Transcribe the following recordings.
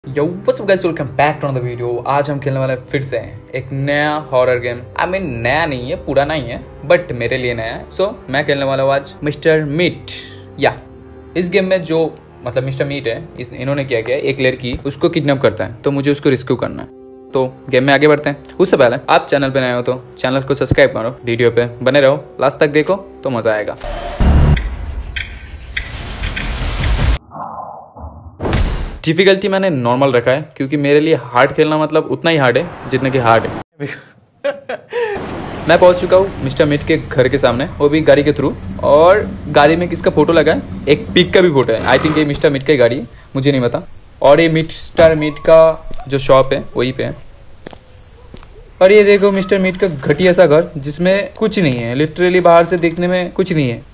Yo what's up guys, welcome back to another video. आज हम खेलने वाले हैं फिर से एक नया हॉरर गेम। आई मीन नया नहीं है, पुराना ही है, बट मेरे लिए नया है। सो मैं खेलने वाला हूँ आज मिस्टर मीट। या इस गेम में जो मतलब मिस्टर मीट है, इन्होंने क्या किया, एक लड़की उसको किडनैप करता है, तो मुझे उसको रेस्क्यू करना है। तो गेम में आगे बढ़ते हैं। उससे पहले आप चैनल पे नए हो तो चैनल को सब्सक्राइब करो, वीडियो पे बने रहो, लास्ट तक देखो तो मजा आएगा। डिफिकल्टी मैंने नॉर्मल रखा है क्योंकि मेरे लिए हार्ड खेलना मतलब उतना ही हार्ड है जितना कि हार्ड है। मैं पहुंच चुका हूँ मिस्टर मीट के घर के सामने, वो भी गाड़ी के थ्रू, और गाड़ी में किसका फोटो लगा है, एक पिग का भी फोटो है। आई थिंक ये मिस्टर मीट का ही गाड़ी है, मुझे नहीं पता। और ये मिस्टर मीट का जो शॉप है वहीं पे है। और ये देखो मिस्टर मीट का घटिया सा घर जिसमें कुछ नहीं है, लिटरली बाहर से देखने में कुछ नहीं है।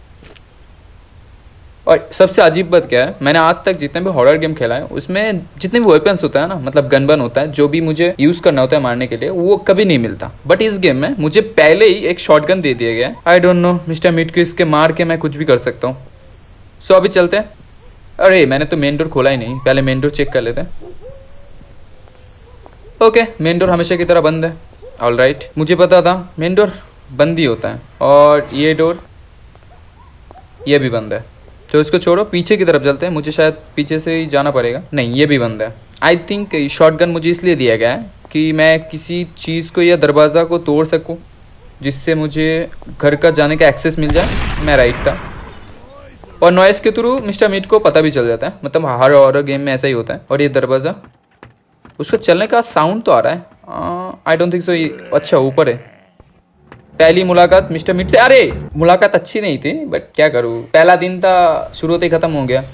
और सबसे अजीब बात क्या है, मैंने आज तक जितने भी हॉरर गेम खेला है उसमें जितने भी वेपन्स होता है ना, मतलब गन बन होता है, जो भी मुझे यूज करना होता है मारने के लिए, वो कभी नहीं मिलता। बट इस गेम में मुझे पहले ही एक शॉटगन दे दिया गया है। I don't know, mister Meat को इसके मार के मैं कुछ भी कर सकता हूँ। सो अभी चलते हैं। अरे मैंने तो मेन डोर खोला ही नहीं, पहले मेन डोर चेक कर लेते हैं। ओके, मेन डोर हमेशा की तरह बंद है। ऑलराइट, मुझे पता था मेन डोर बंद ही होता है। और ये डोर, ये भी बंद है, तो इसको छोड़ो, पीछे की तरफ चलते हैं। मुझे शायद पीछे से ही जाना पड़ेगा। नहीं, ये भी बंद है। आई थिंक शॉटगन मुझे इसलिए दिया गया है कि मैं किसी चीज़ को या दरवाज़ा को तोड़ सकूं, जिससे मुझे घर का जाने का एक्सेस मिल जाए। मैं राइट था। और नॉइस के थ्रू मिस्टर मीट को पता भी चल जाता है, मतलब हर हॉरर गेम में ऐसा ही होता है। और ये दरवाज़ा, उसका चलने का साउंड तो आ रहा है। I don't think so. अच्छा, ऊपर है। पहली मुलाकात मिस्टर मीट से। अरे मुलाकात अच्छी नहीं थी, बट क्या करूँ, पहला दिन था, शुरू होते ही खत्म हो गया।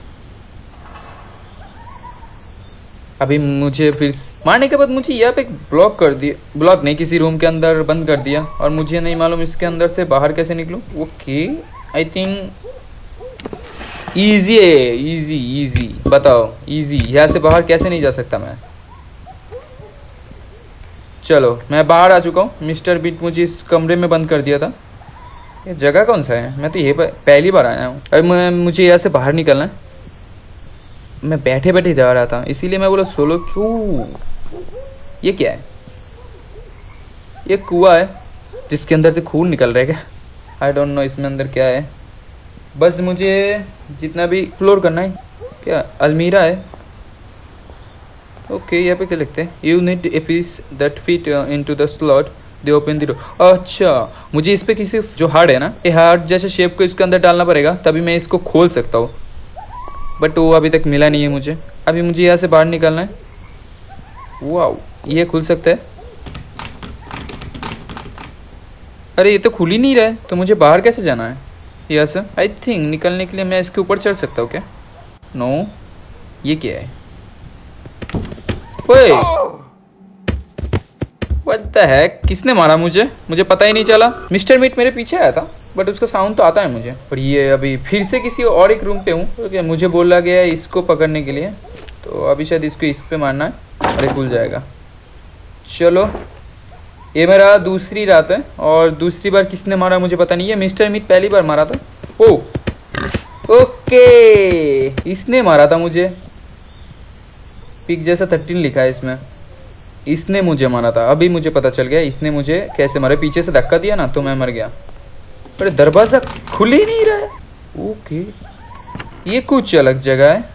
अभी मुझे फिर मारने के बाद मुझे यहाँ पे ब्लॉक कर दिया, ब्लॉक नहीं, किसी रूम के अंदर बंद कर दिया। और मुझे नहीं मालूम इसके अंदर से बाहर कैसे निकलूँ। ओके, आई थिंक इजी है। इजी बताओ, इजी। यहाँ से बाहर कैसे नहीं जा सकता मैं। चलो मैं बाहर आ चुका हूँ। मिस्टर बीट मुझे इस कमरे में बंद कर दिया था। ये जगह कौन सा है, मैं तो ये पहली बार आया हूँ। अभी मुझे यहाँ से बाहर निकलना है। मैं बैठे बैठे जा रहा था, इसीलिए मैं बोला सोलो क्यों। ये क्या है, ये कुआं है जिसके अंदर से खून निकल रहा है क्या। आई डोंट नो इसमें अंदर क्या है। बस मुझे जितना भी एक्सप्लोर करना है। क्या अलमीरा है। ओके, यहाँ पे क्या लिखते हैं, you need a piece that fit into the slot, they open the door. अच्छा, मुझे इस पे किसी जो हार्ड है ना, ये हार्ड जैसे शेप को इसके अंदर डालना पड़ेगा, तभी मैं इसको खोल सकता हूँ। बट वो अभी तक मिला नहीं है मुझे। अभी मुझे यहाँ से बाहर निकलना है। वाओ, ये खुल सकता है। अरे ये तो खुल ही नहीं रहा है, तो मुझे बाहर कैसे जाना है यहाँ से। आई थिंक निकलने के लिए मैं इसके ऊपर चढ़ सकता हूँ क्या। नो, ये क्या है। ओए व्हाट द हेक, किसने मारा मुझे पता ही नहीं चला। मिस्टर मीट मेरे पीछे आया था, बट उसका साउंड तो आता है मुझे। और ये अभी फिर से किसी और एक रूम पे हूँ। तो मुझे बोला गया है इसको पकड़ने के लिए, तो अभी शायद इसको इस पे मारना है, अरे खुल जाएगा। चलो, ये मेरा दूसरी रात है, और दूसरी बार किसने मारा मुझे पता नहीं है। मिस्टर मीट पहली बार मारा था। ओ ओके, इसने मारा था मुझे। पिक जैसा 13 लिखा है इसमें, इसने मुझे मारा था। अभी मुझे पता चल गया इसने मुझे कैसे मारा। पीछे से धक्का दिया ना, तो मैं मर गया। अरे दरवाजा खुल ही नहीं रहा है। ओके, ये कुछ अलग जगह है।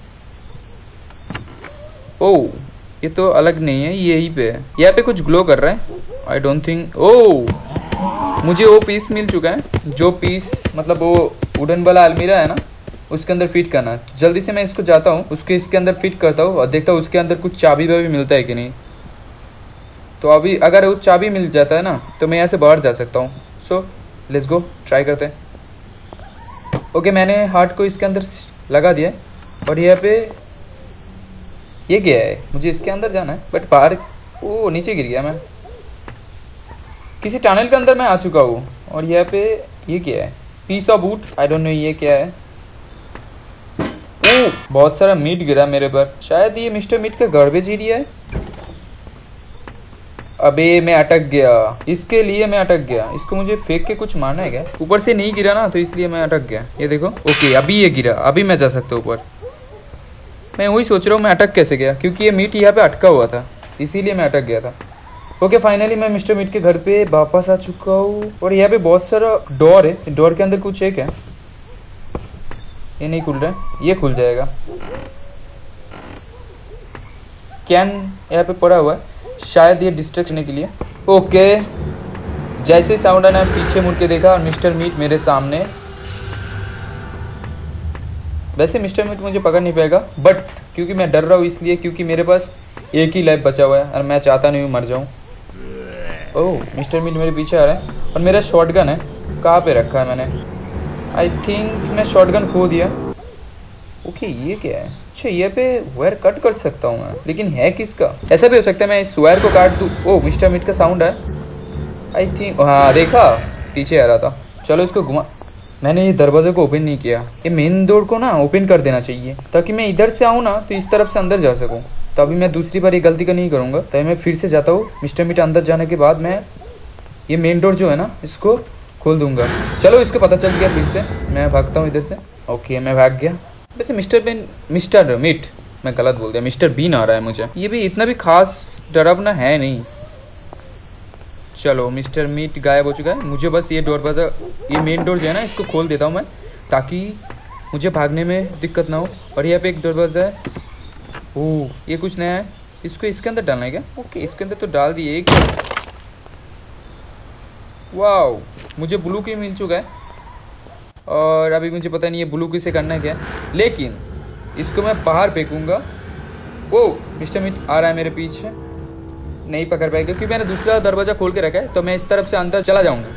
ओह, ये तो अलग नहीं है, यही पे है। यहाँ पे कुछ ग्लो कर रहा है। I don't think. ओह, मुझे वो पीस मिल चुका है, जो पीस मतलब वो वुडन वाला अलमीरा है ना, उसके अंदर फिट करना है। जल्दी से मैं इसको जाता हूँ, उसके इसके अंदर फिट करता हूँ और देखता हूँ उसके अंदर कुछ चाबी वाबी मिलता है कि नहीं। तो अभी अगर वो चाबी मिल जाता है ना, तो मैं यहाँ से बाहर जा सकता हूँ। सो लेट्स गो, ट्राई करते हैं। ओके, मैंने हार्ट को इसके अंदर लगा दिया। और यहाँ पे ये क्या है, मुझे इसके अंदर जाना है, बट बाहर ओ नीचे गिर गया मैं। किसी टनल के अंदर मैं आ चुका हूँ। और यहाँ पे ये क्या है, piece of wood. I don't know ये क्या है। बहुत सारा मीट गिरा मेरे पर, शायद ये मिस्टर मीट का गार्बेज एरिया है। अबे मैं अटक गया, इसके लिए मैं अटक गया। इसको मुझे फेंक के कुछ मारना है क्या। ऊपर से नहीं गिरा ना, तो इसलिए मैं अटक गया। ये देखो, ओके अभी ये गिरा, अभी मैं जा सकता हूँ ऊपर। मैं वही सोच रहा हूँ मैं अटक कैसे गया, क्योंकि ये मीट यहाँ पे अटका हुआ था, इसीलिए मैं अटक गया था। ओके फाइनली मैं मिस्टर मीट के घर पे वापस आ चुका हूँ और यहाँ पे बहुत सारा डोर है। डोर के अंदर कुछ है क्या? ये नहीं खुल रहा है, ये खुल जाएगा। कैन यहाँ पे पड़ा हुआ है, शायद ये डिस्ट्रैक्शन के लिए। ओके जैसे ही साउंड आना पीछे मुड़ के देखा और मिस्टर मीट मेरे सामने। वैसे मिस्टर मीट मुझे पकड़ नहीं पाएगा, बट क्योंकि मैं डर रहा हूँ इसलिए, क्योंकि मेरे पास एक ही लाइफ बचा हुआ है और मैं चाहता नहीं हूँ मर जाऊँ। ओह मिस्टर मीट मेरे पीछे आ रहा है और मेरा शॉटगन है कहाँ पे रखा है मैंने? आई थिंक मैं शॉटगन खो दिया। ओके ये क्या है? अच्छा ये पे वायर कट कर सकता हूँ मैं, लेकिन है किसका? ऐसा भी हो सकता है मैं इस वायर को काट दूँ। ओह मिस्टर मीट का साउंड है आई थिंक। हाँ देखा पीछे आ रहा था। चलो इसको घुमा। मैंने ये दरवाजे को ओपन नहीं किया, ये मेन डोर को ना ओपन कर देना चाहिए ताकि मैं इधर से आऊँ ना तो इस तरफ से अंदर जा सकूँ। तो अभी मैं दूसरी बार ये गलती का नहीं करूँगा, तो मैं फिर से जाता हूँ। मिस्टर मीट अंदर जाने के बाद मैं ये मेन डोर जो है ना इसको खोल दूंगा। चलो इसको पता चल गया, फिर से मैं भागता हूँ इधर से। ओके मैं भाग गया। वैसे मिस्टर मीट मैं गलत बोल दिया, मिस्टर बीन आ रहा है मुझे। ये भी इतना भी खास डरावना है नहीं। चलो मिस्टर मीट गायब हो चुका है। मुझे बस ये दरवाज़ा, ये मेन डोर जो है ना इसको खोल देता हूँ मैं, ताकि मुझे भागने में दिक्कत ना हो। और यहाँ पे एक दरवाज़ा है। ओह ये कुछ नया है, इसको इसके अंदर डालना है क्या? ओके इसके अंदर तो डाल दिए एक। वाओ मुझे ब्लू की मिल चुका है और अभी मुझे पता नहीं है ब्लू की से करना है क्या, लेकिन इसको मैं बाहर फेंकूँगा। ओह मिस्टर मीट आ रहा है मेरे पीछे, नहीं पकड़ पाएगा क्योंकि मैंने दूसरा दरवाज़ा खोल के रखा है। तो मैं इस तरफ से अंदर चला जाऊंगा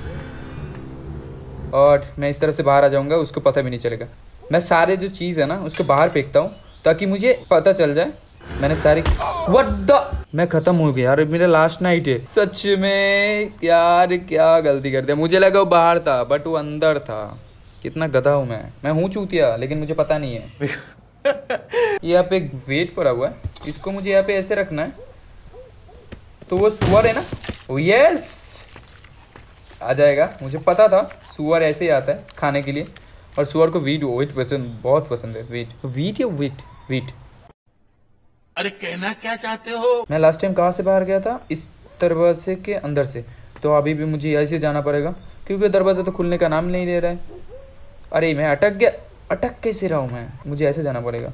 और मैं इस तरफ से बाहर आ जाऊंगा, उसको पता भी नहीं चलेगा। मैं सारे जो चीज़ है ना उसको बाहर फेंकता हूँ ताकि मुझे पता चल जाए मैंने सारी। व्हाट द, मैं खत्म हो गया यार, मेरा लास्ट नाइट है सच में यार। क्या गलती कर दिया, मुझे लगा वो बाहर था बट वो अंदर था। कितना गधा हूँ मैं हूँ चूतिया, लेकिन मुझे पता नहीं है। यहाँ पे एक वेट पड़ा हुआ है, इसको मुझे यहाँ पे ऐसे रखना है। तो वो सुअर है ना, ओ यस आ जाएगा। मुझे पता था सुअर ऐसे ही आता है खाने के लिए, और सुअर को वीट पसंद, बहुत पसंद है। वीट या वीट। अरे कहना क्या चाहते हो? मैं लास्ट टाइम कहाँ से बाहर गया था? इस दरवाजे के अंदर से। तो अभी भी मुझे ऐसे जाना पड़ेगा क्योंकि दरवाजा तो खुलने का नाम नहीं ले रहा है। अरे मैं अटक गया, अटक कैसे रहा हूँ मैं? मुझे ऐसे जाना पड़ेगा।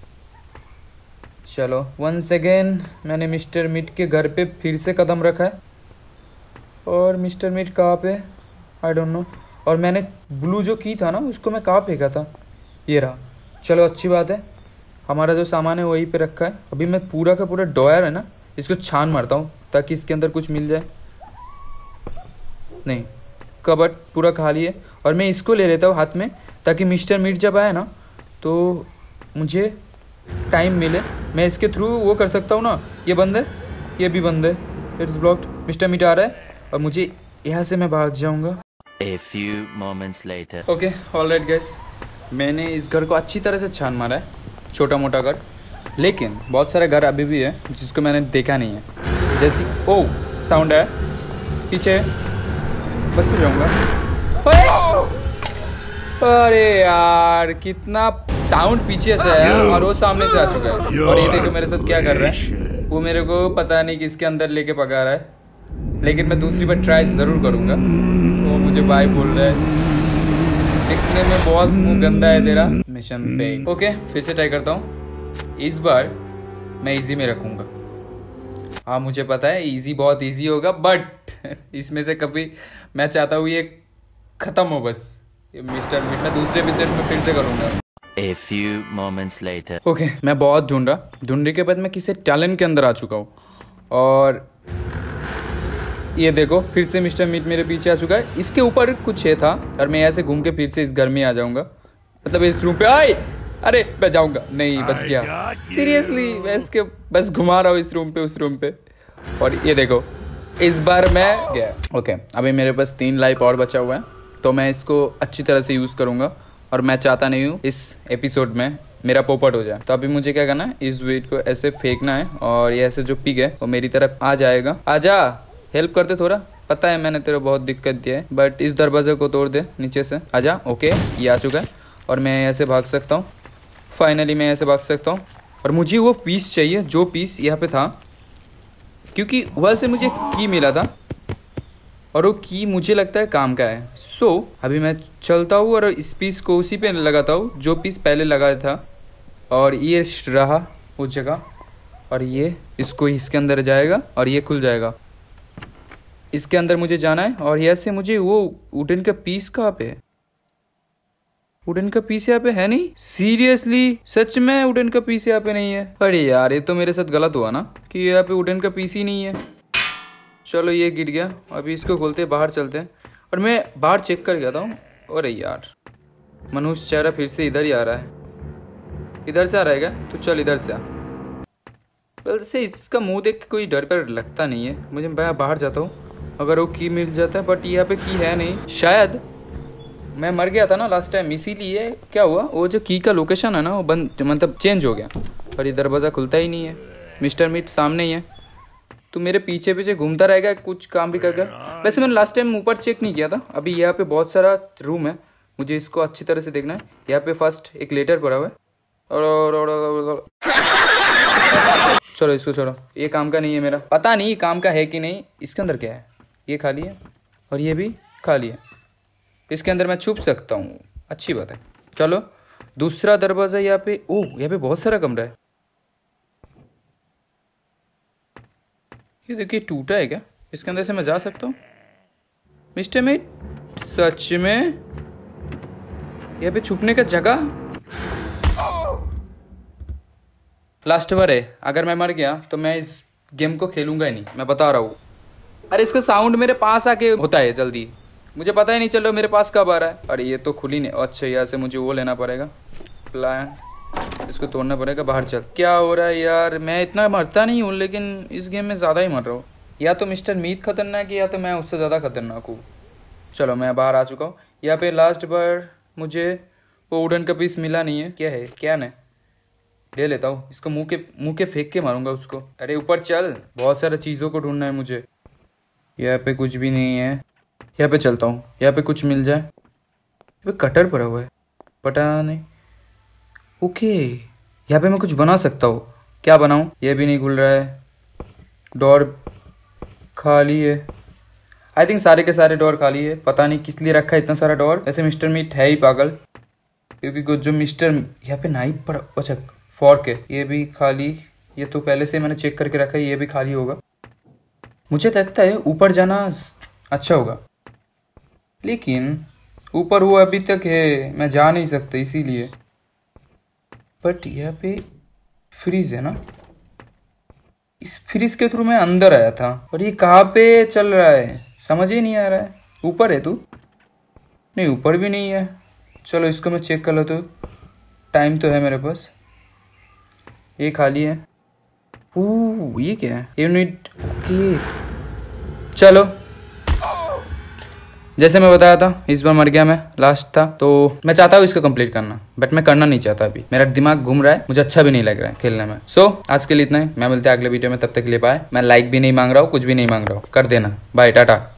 चलो वंस अगेन मैंने मिस्टर मीट के घर पे फिर से कदम रखा है। और मिस्टर मीट कहाँ पे? I don't know. और मैंने ब्लू जो की था ना उसको मैं कहाँ फेंका था? ये रहा। चलो अच्छी बात है, हमारा जो सामान है वहीं पे रखा है। अभी मैं पूरा का पूरा ड्रॉयर है ना इसको छान मारता हूँ ताकि इसके अंदर कुछ मिल जाए। नहीं, कबर्ड पूरा खाली है और मैं इसको ले लेता हूँ हाथ में ताकि मिस्टर मीट जब आए ना तो मुझे टाइम मिले। मैं इसके थ्रू वो कर सकता हूँ ना। ये बंद है, ये भी बंद है, इट्स ब्लॉक्ड। मिस्टर मीट आ रहा है और मुझे यहाँ से मैं भाग जाऊँगा। A few moments later. Okay alright guys, मैंने इस घर को अच्छी तरह से छान मारा है, छोटा मोटा घर। लेकिन बहुत सारे घर अभी भी है जिसको मैंने देखा नहीं है। जैसे ओ साउंड है पीछे, बस तो जाऊँगा। अरे यार कितना साउंड पीछे से है और वो सामने से आ चुका है। और ये देखो मेरे साथ क्या कर रहा है, वो मेरे को पता नहीं किसके अंदर लेके पका रहा है। लेकिन मैं दूसरी बार ट्राई ज़रूर करूँगा। वो मुझे बाय बोल रहा है, दिखने में बहुत मुंह गंदा है तेरा। Mission fail. ओके फिर से ट्राई करता हूँ। इस बार मैं इजी में रखूँगा। हाँ मुझे पता है इजी बहुत इजी होगा, बट इसमें से कभी मैं चाहता हूँ ये ख़त्म हो बस। मिस्टर मीट मैं दूसरे एपिसोड में फिर से करूँगा। A few moments later. Okay मैं बहुत ढूंढने के बाद मैं किसी टैलेंट के अंदर आ चुका हूँ। और ये देखो फिर से मिस्टर मीट मेरे पीछे आ चुका है। इसके ऊपर कुछ है था और मैं ऐसे घूम के फिर से इस घर में आ जाऊंगा, मतलब इस रूम पे। आए अरे मैं जाऊंगा नहीं, बच गया। सीरियसली मैं इसके बस घुमा रहा हूँ इस रूम पे उस रूम पे। और ये देखो इस बार मैं गया। ओके अभी मेरे पास 3 लाइफ और बचा हुआ है, तो मैं इसको अच्छी तरह से यूज़ करूँगा। और मैं चाहता नहीं हूँ इस एपिसोड में मेरा पोपट हो जाए। तो अभी मुझे क्या करना है, इस वेट को ऐसे फेंकना है और ये ऐसे जो पिग है वो मेरी तरफ आ जाएगा। आजा हेल्प करते थोड़ा, पता है मैंने तेरे बहुत दिक्कत दिया है, बट इस दरवाजे को तोड़ दे नीचे से। आजा। ओके ये आ चुका है और मैं ऐसे भाग सकता हूँ। फाइनली मैं ऐसे भाग सकता हूँ। और मुझे वो पीस चाहिए जो पीस यहाँ पे था, क्योंकि वह से मुझे की मिला था और वो की मुझे लगता है काम का है। सो अभी मैं चलता हूँ और इस पीस को उसी पे लगाता हूँ जो पीस पहले लगाया था, और ये रहा उस जगह, और ये इसको इसके अंदर जाएगा और ये खुल जाएगा। इसके अंदर मुझे जाना है और यहाँ से मुझे वो वुडन का पीस कहाँ पे है? वुडन का पीस यहाँ पे है नहीं। सीरियसली सच में वुडन का पीस यहाँ पे नहीं है। अरे यार ये तो मेरे साथ गलत हुआ ना कि यहाँ पे वुडन का पीस ही नहीं है। चलो ये गिर गया, अभी इसको खोलते बाहर चलते हैं। और मैं बाहर चेक कर गया था। अरे यार मनुष्य चेहरा फिर से इधर ही आ रहा है। इधर से आ रहेगा तो चल इधर से आ। वैसे इसका मुंह देख के कोई डर पर लगता नहीं है मुझे। मैं बाहर जाता हूँ, अगर वो की मिल जाता है, बट यहाँ पे की है नहीं। शायद मैं मर गया था ना लास्ट टाइम, इसीलिए क्या हुआ वो जो की का लोकेशन है ना वो बंद मतलब चेंज हो गया और ये दरवाज़ा खुलता ही नहीं है। मिस्टर मीट सामने ही है, तो मेरे पीछे पीछे घूमता रहेगा, कुछ काम भी करके। वैसे मैंने लास्ट टाइम ऊपर चेक नहीं किया था। अभी यहाँ पे बहुत सारा रूम है, मुझे इसको अच्छी तरह से देखना है। यहाँ पे फर्स्ट एक लेटर पड़ा हुआ है और चलो इसको छोड़ो, ये काम का नहीं है मेरा। पता नहीं काम का है कि नहीं। इसके अंदर क्या है? ये खाली है और ये भी खाली है। इसके अंदर मैं छुप सकता हूँ, अच्छी बात है। चलो दूसरा दरवाज़ा यहाँ पे। ओह यहाँ पे बहुत सारा कमरा है। ये देखिए टूटा है क्या? इसके अंदर से मैं जा सकता हूँ? मिस्टर मीट सच में यहाँ पे छुपने का जगह? लास्ट बार है, अगर मैं मर गया तो मैं इस गेम को खेलूंगा ही नहीं, मैं बता रहा हूँ। अरे इसका साउंड मेरे पास आके होता है जल्दी, मुझे पता ही नहीं चल रहा मेरे पास कब आ रहा है। अरे ये तो खुली नहीं। अच्छा यहाँ से मुझे वो लेना पड़ेगा प्लान, इसको तोड़ना पड़ेगा। बाहर चल। क्या हो रहा है यार? मैं इतना मरता नहीं हूँ लेकिन इस गेम में ज़्यादा ही मर रहा हूँ। या तो मिस्टर मीट खतरनाक है या तो मैं उससे ज़्यादा खतरनाक हूँ। चलो मैं बाहर आ चुका हूँ। यहाँ पे लास्ट बार मुझे वो वुडन का पीस मिला नहीं है। क्या है? क्या नहीं ले लेता हूँ इसको, मुंह के फेंक के मारूंगा उसको। अरे ऊपर चल, बहुत सारे चीज़ों को ढूंढना है मुझे। यहाँ पे कुछ भी नहीं है। यहाँ पे चलता हूँ, यहाँ पे कुछ मिल जाए। यहाँ पे कटर पड़ा हुआ है, पता नहीं। ओके यहाँ पे मैं कुछ बना सकता हूँ। क्या बनाऊँ? ये भी नहीं खुल रहा है। डोर खाली है। आई थिंक सारे के सारे डोर खाली है। पता नहीं किस लिए रखा है इतना सारा डोर। ऐसे मिस्टर मीट है ही पागल, क्योंकि जो मिस्टर यहाँ पे नाइफ पड़ा। अच्छा फॉर्क है, ये भी खाली। ये तो पहले से मैंने चेक करके रखा है, ये भी खाली होगा। मुझे लगता है ऊपर जाना अच्छा होगा, लेकिन ऊपर वो अभी तक है, मैं जा नहीं सकता इसीलिए। बट यहाँ पे फ्रीज है ना, इस फ्रीज के थ्रू मैं अंदर आया था। और ये कहाँ पे चल रहा है समझ ही नहीं आ रहा है। ऊपर है तू? नहीं ऊपर भी नहीं है। चलो इसको मैं चेक कर लेता हूँ, टाइम तो है मेरे पास। ये खाली है। ओह ये क्या है? यूनिट। ओके चलो जैसे मैं बताया था इस बार मर गया मैं, लास्ट था। तो मैं चाहता हूँ इसको कंप्लीट करना, बट मैं करना नहीं चाहता अभी। मेरा दिमाग घूम रहा है, मुझे अच्छा भी नहीं लग रहा है खेलने में। सो आज के लिए इतना ही। मैं मिलता है अगले वीडियो में, तब तक के लिए बाय। मैं लाइक भी नहीं मांग रहा हूँ, कुछ भी नहीं मांग रहा हूँ, कर देना। बाय टाटा।